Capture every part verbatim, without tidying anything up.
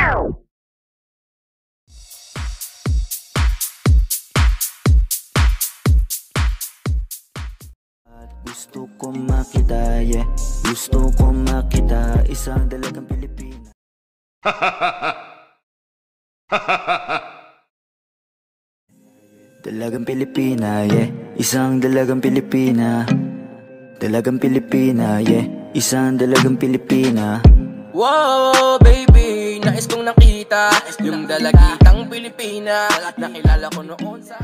Gusto ko makita, yeah. Gusto ko makita isang dalagang Pilipina. Dalagang Pilipina, yeah. Isang dalagang Pilipina. Dalagang Pilipina, yeah. Isang dalagang Pilipina. Wow, baby, nais kong nakita yung dalagitang Pilipina. Nakilala ko noon sa...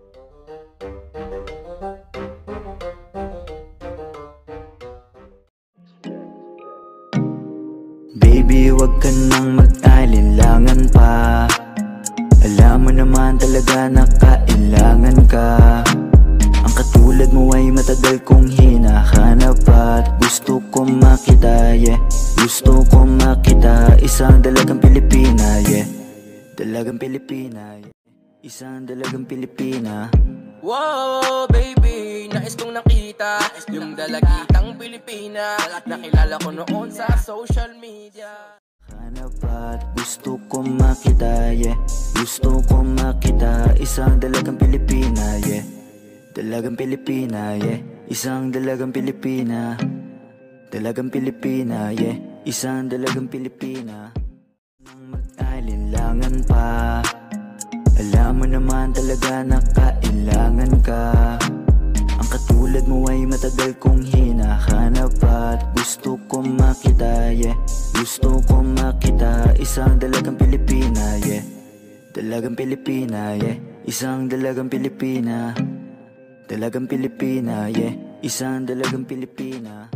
Baby, wag ka nang mag-alinlangan pa. Alam mo naman talaga na kailangan ka. Ang katulad mo ay matagal kong hinahanap at gusto ko makita, yeah. Gusto ko makita isang dalagang Pilipina, yeah. Dalagang Pilipina, yeah. Isang dalagang Pilipina. Wow, baby, nais kong nakita yung dalagitang Pilipina. Nakilala ko noon sa social media. Hanap at gusto ko makita, yeah. Gusto ko makita isang dalagang Pilipina, yeah. Dalagang Pilipina, yeah. Isang dalagang Pilipina. Dalagang Pilipina, yeah. Isang dalagang Pilipina. Nang mag-alinlangan pa. Alam mo naman talaga na kailangan ka. Ang katulad mo ay matagal kong hinahanap at gusto ko makita, yeah. Gusto ko makita isang dalagang Pilipina, yeah. Dalagang Pilipina, yeah. Isang dalagang Pilipina. Dalagang Pilipina, yeah. Isang dalagang Pilipina.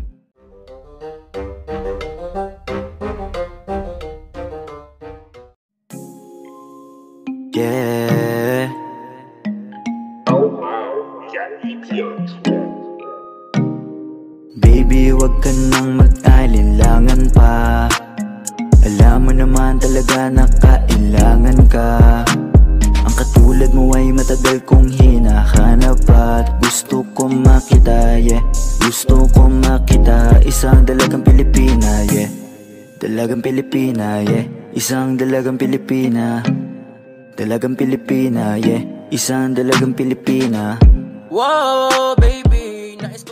Yeah. Baby, wag ka nang mag-alinlangan pa. Alam mo naman talaga na kailangan ka. Ang katulad mo ay matagal kong hinahanap at gusto ko makita, yeah. Gusto ko makita isang dalagang Pilipina, yeah. Dalagang Pilipina, yeah. Isang dalagang Pilipina. Dalagang Pilipina, yeah. Isang dalagang Pilipina. Wow, baby, nais ko